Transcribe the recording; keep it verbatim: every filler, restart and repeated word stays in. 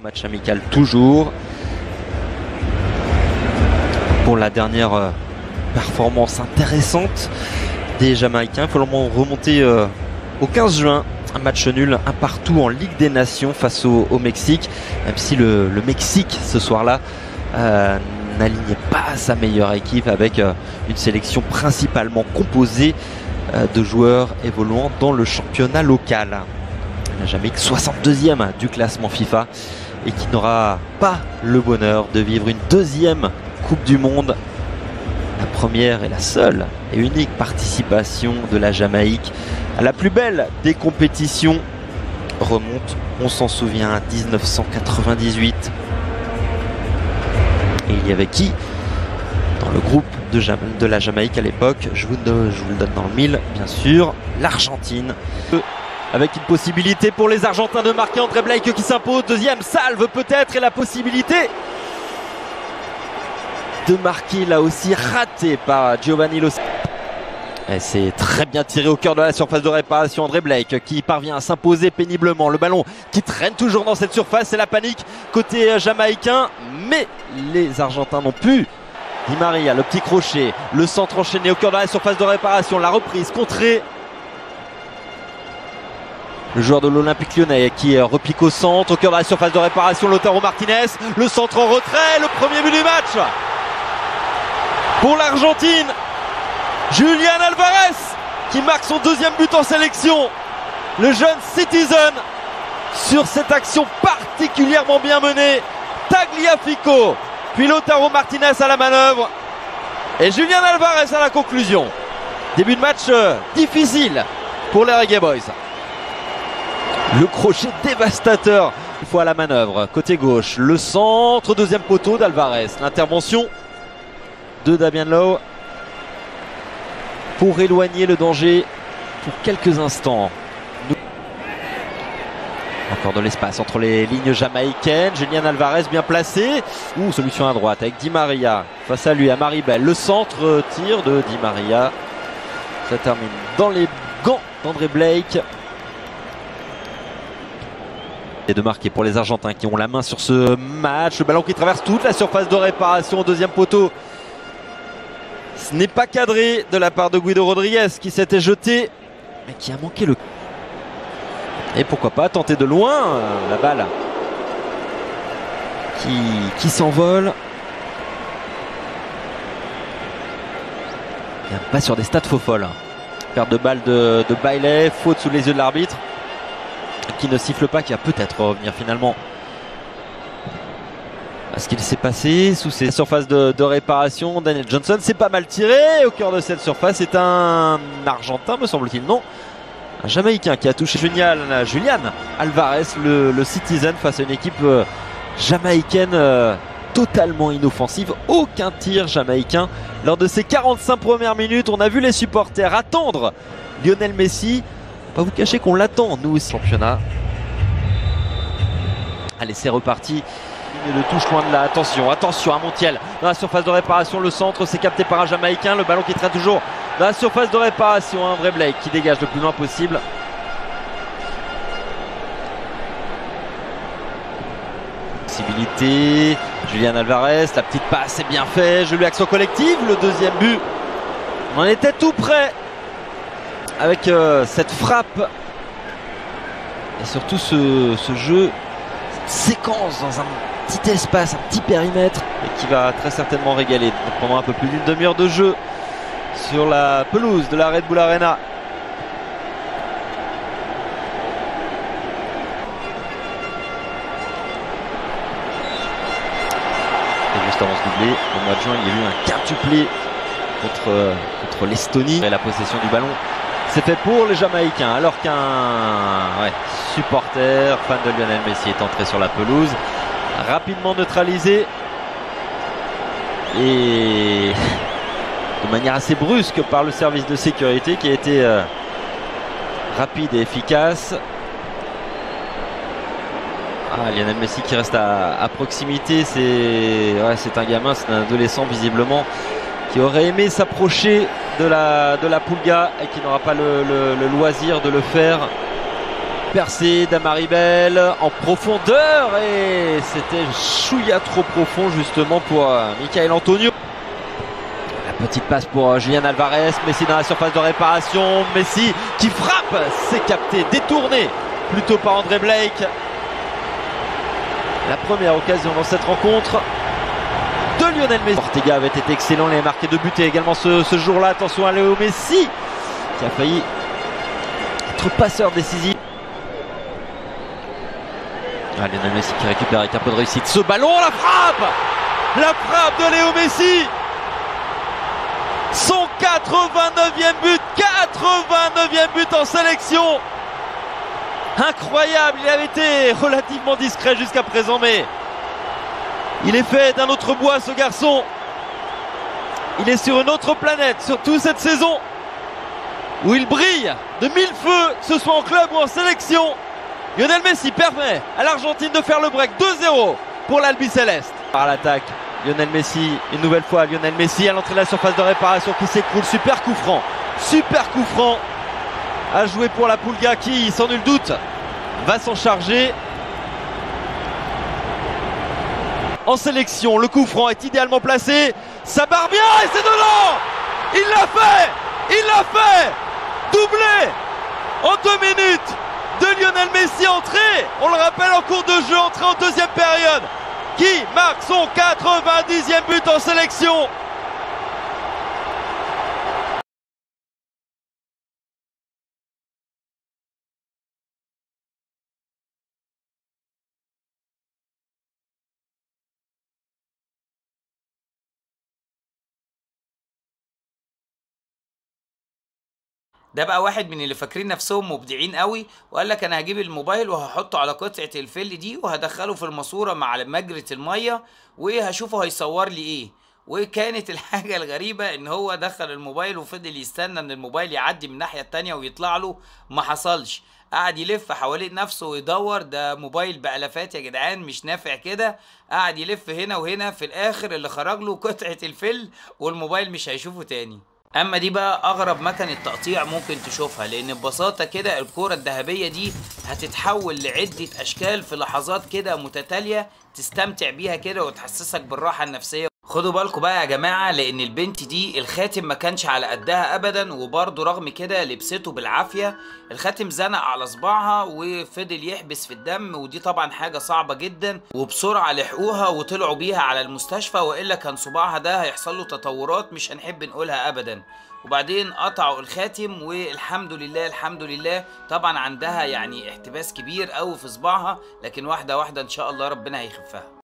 Match amical toujours. Pour la dernière euh, performance intéressante des Jamaïcains, il faut remonter euh, au quinze juin. Un match nul, un partout en Ligue des Nations face au, au Mexique. Même si le, le Mexique, ce soir-là, euh, n'alignait pas sa meilleure équipe avec euh, une sélection principalement composée euh, de joueurs évoluant dans le championnat local. La Jamaïque, soixante-deuxième du classement FIFA et qui n'aura pas le bonheur de vivre une deuxième Coupe du Monde. La première et la seule et unique participation de la Jamaïque à la plus belle des compétitions remonte, on s'en souvient, à mille neuf cent quatre-vingt-dix-huit. Et il y avait qui dans le groupe de, Jam de la Jamaïque à l'époque? je vous, je vous le donne dans le mille, bien sûr. L'Argentine. Avec une possibilité pour les Argentins de marquer. André Blake qui s'impose. Deuxième salve peut-être. Et la possibilité de marquer là aussi raté par Giovanni Lo. Et c'est très bien tiré au cœur de la surface de réparation. André Blake qui parvient à s'imposer péniblement. Le ballon qui traîne toujours dans cette surface. C'est la panique côté jamaïcain. Mais les Argentins n'ont pu. Di Maria, le petit crochet. Le centre enchaîné au cœur de la surface de réparation. La reprise contrée. Le joueur de l'Olympique Lyonnais qui repique au centre. Au cœur de la surface de réparation. Lautaro Martinez. Le centre en retrait. Le premier but du match pour l'Argentine. Julián Álvarez qui marque son deuxième but en sélection. Le jeune Citizen sur cette action particulièrement bien menée. Tagliafico, puis Lautaro Martinez à la manœuvre. Et Julián Álvarez à la conclusion. Début de match euh, difficile pour les Reggae Boys. Le crochet dévastateur une fois à la manœuvre. Côté gauche, le centre, deuxième poteau d'Álvarez. L'intervention de Damian Lowe pour éloigner le danger pour quelques instants. Nous... Encore de l'espace entre les lignes jamaïcaines. Julián Álvarez bien placé. Ouh, solution à droite avec Di Maria face à lui, à Maribel. Le centre tir de Di Maria. Ça termine dans les gants d'André Blake. Et de marquer pour les Argentins qui ont la main sur ce match. Le ballon qui traverse toute la surface de réparation au deuxième poteau. Ce n'est pas cadré de la part de Guido Rodriguez qui s'était jeté, mais qui a manqué le... Et pourquoi pas tenter de loin euh, la balle qui, qui s'envole. Pas sur des stats faux folles. Perte de balle de, de Bailey, faute sous les yeux de l'arbitre, qui ne siffle pas, qui va peut-être revenir finalement à ce qu'il s'est passé sous ces surfaces de, de réparation. Daniel Johnson, c'est pas mal tiré au cœur de cette surface. C'est un Argentin, me semble-t-il, non, un Jamaïcain qui a touché Julián, Julián Álvarez, le, le Citizen, face à une équipe euh, jamaïcaine euh, totalement inoffensive. Aucun tir jamaïcain lors de ces quarante-cinq premières minutes. On a vu les supporters attendre Lionel Messi. Pas vous cacher qu'on l'attend, nous, aussi. Championnat. Allez, c'est reparti. Le touche loin de là. Attention, attention à Montiel. Dans la surface de réparation, le centre, c'est capté par un Jamaïcain. Le ballon qui traîne toujours dans la surface de réparation. André Blake qui dégage le plus loin possible. Possibilité. Julián Álvarez, la petite passe, c'est bien fait. Je lui action collective. Le deuxième but. On en était tout près. Avec euh, cette frappe et surtout ce, ce jeu, cette séquence dans un petit espace, un petit périmètre, et qui va très certainement régaler pendant un peu plus d'une demi-heure de jeu sur la pelouse de la Red Bull Arena. Et juste avant ce doublé, au mois de juin, il y a eu un quintuplé contre, contre l'Estonie. Et la possession du ballon, c'est fait pour les Jamaïcains, alors qu'un ouais, supporter, fan de Lionel Messi, est entré sur la pelouse, rapidement neutralisé et de manière assez brusque par le service de sécurité qui a été euh, rapide et efficace. Ah, Lionel Messi qui reste à, à proximité, c'est ouais, c'est un gamin, c'est un adolescent visiblement, qui aurait aimé s'approcher de la, de la Pulga et qui n'aura pas le, le, le loisir de le faire. percée d'Amaribel en profondeur et c'était chouïa trop profond justement pour euh, Michael Antonio. La petite passe pour euh, Julian Alvarez, Messi dans la surface de réparation, Messi qui frappe, c'est capté, détourné plutôt par André Blake. La première occasion dans cette rencontre de Lionel Messi. Ortega avait été excellent, il avait marqué deux buts et également ce, ce jour-là. Attention à Léo Messi qui a failli être passeur décisif. Ah, Lionel Messi qui récupère avec un peu de réussite ce ballon, la frappe La frappe de Léo Messi, son quatre-vingt-neuvième but, quatre-vingt-neuvième but en sélection. Incroyable, il avait été relativement discret jusqu'à présent, mais il est fait d'un autre bois ce garçon. Il est sur une autre planète, surtout cette saison où il brille de mille feux, que ce soit en club ou en sélection. Lionel Messi permet à l'Argentine de faire le break. Deux zéro pour l'Albi Céleste. Par l'attaque, Lionel Messi, une nouvelle fois Lionel Messi à l'entrée de la surface de réparation qui s'écroule. Super coup franc, super coup franc à jouer pour la Pulga qui, sans nul doute, va s'en charger. En sélection, le coup franc est idéalement placé. Ça barre bien et c'est dedans. Il l'a fait, il l'a fait. Doublé en deux minutes de Lionel Messi, entré, on le rappelle, en cours de jeu, entré en deuxième période, qui marque son quatre-vingt-dixième but en sélection. ده بقى واحد من اللي فاكرين نفسهم مبدعين قوي وقال لك انا هجيب الموبايل وهحطه على قطعه الفل دي وهدخله في الماسوره مع مجرى الميه وهشوفه هيصور لي ايه. وكانت الحاجه الغريبه ان هو دخل الموبايل وفضل يستنى ان الموبايل يعدي من الناحيه التانيه ويطلع له، ما حصلش. قعد يلف حوالين نفسه ويدور، ده موبايل بألافات يا جدعان مش نافع كده. قعد يلف هنا وهنا، في الاخر اللي خرج له قطعه الفل والموبايل مش هيشوفه تاني. اما دي بقى اغرب مكنه تقطيع ممكن تشوفها، لان ببساطه كده الكوره الذهبيه دي هتتحول لعده اشكال في لحظات كده متتاليه تستمتع بيها كده وتحسسك بالراحه النفسيه. خدوا بالكم بقى يا جماعه، لان البنت دي الخاتم ما كانش على قدها ابدا، وبرضه رغم كده لبسته بالعافيه. الخاتم زنق على صباعها وفضل يحبس في الدم، ودي طبعا حاجه صعبه جدا، وبسرعه لحقوها وطلعوا بيها على المستشفى، والا كان صباعها ده هيحصل له تطورات مش هنحب نقولها ابدا. وبعدين قطعوا الخاتم والحمد لله الحمد لله. طبعا عندها يعني احتباس كبير قوي في صباعها، لكن واحده واحده ان شاء الله ربنا هيخفها.